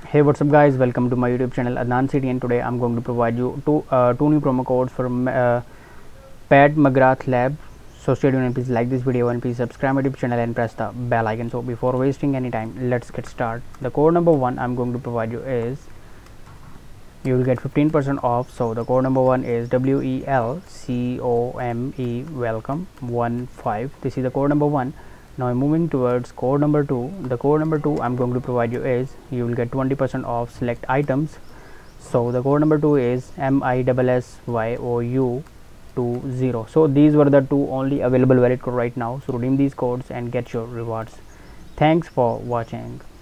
Hey, what's up guys, welcome to my YouTube channel Adnan City, and today I'm going to provide you two new promo codes from Pat Mcgrath Labs. So stay tuned and please like this video and please subscribe my YouTube channel and press the bell icon. So before wasting any time, let's get started. The code number 1 I'm going to provide you is, you will get 15% off. So the code number 1 is WELCOME, welcome 15. This is the code number 1. Now I'm moving towards code number 2. The code number 2 I'm going to provide you is, you will get 20% off select items. So the code number 2 is MISSYOU20. So these were the two only available valid code right now. So redeem these codes and get your rewards. Thanks for watching.